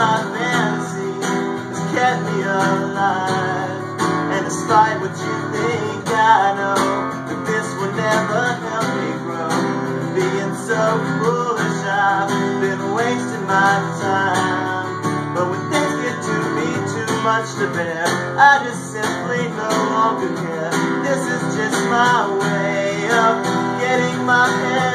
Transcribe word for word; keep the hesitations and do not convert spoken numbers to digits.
my fantasy has kept me alive. And despite what you think, I know that this will never help me grow. Being so foolish, I've been wasting my time. But when things get to be too much to bear, I just simply no longer care. This is just my way of getting my head